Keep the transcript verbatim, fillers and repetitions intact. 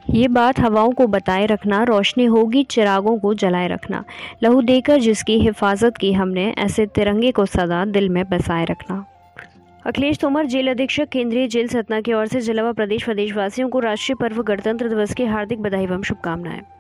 ये बात हवाओं को बताए रखना, रोशनी होगी चिरागों को जलाए रखना, लहू देकर जिसकी हिफाजत की हमने, ऐसे तिरंगे को सदा दिल में बसाए रखना। अखिलेश तोमर, जेल अधीक्षक, केंद्रीय जेल सतना की ओर से जिला व प्रदेश प्रदेशवासियों को राष्ट्रीय पर्व गणतंत्र दिवस की हार्दिक बधाई एवं शुभकामनाएं।